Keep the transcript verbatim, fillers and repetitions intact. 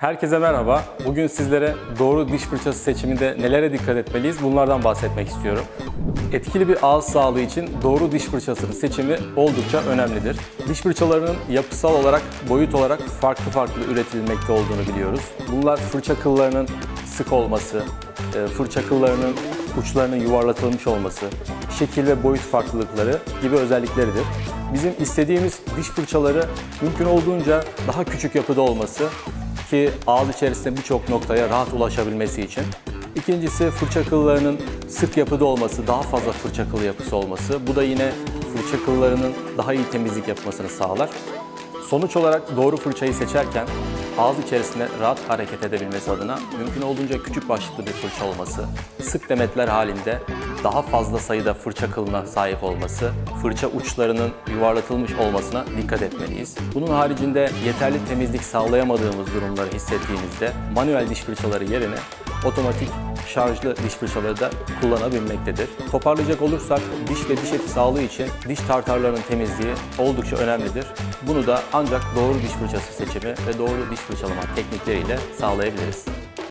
Herkese merhaba. Bugün sizlere doğru diş fırçası seçiminde nelere dikkat etmeliyiz bunlardan bahsetmek istiyorum. Etkili bir ağız sağlığı için doğru diş fırçasının seçimi oldukça önemlidir. Diş fırçalarının yapısal olarak, boyut olarak farklı farklı üretilmekte olduğunu biliyoruz. Bunlar fırça kıllarının sık olması, fırça kıllarının uçlarının yuvarlatılmış olması, şekil ve boyut farklılıkları gibi özellikleridir. Bizim istediğimiz diş fırçaları mümkün olduğunca daha küçük yapıda olması ki ağız içerisinde birçok noktaya rahat ulaşabilmesi için. İkincisi fırça kıllarının sık yapıda olması, daha fazla fırça kılı yapısı olması. Bu da yine fırça kıllarının daha iyi temizlik yapmasını sağlar. Sonuç olarak doğru fırçayı seçerken ağız içerisinde rahat hareket edebilmesi adına mümkün olduğunca küçük başlıklı bir fırça olması, sık demetler halinde daha fazla sayıda fırça kılına sahip olması, fırça uçlarının yuvarlatılmış olmasına dikkat etmeliyiz. Bunun haricinde yeterli temizlik sağlayamadığımız durumları hissettiğimizde manuel diş fırçaları yerine otomatik şarjlı diş fırçaları da kullanabilmektedir. Toparlayacak olursak diş ve diş eti sağlığı için diş tartarlarının temizliği oldukça önemlidir. Bunu da ancak doğru diş fırçası seçimi ve doğru diş fırçalama teknikleriyle sağlayabiliriz.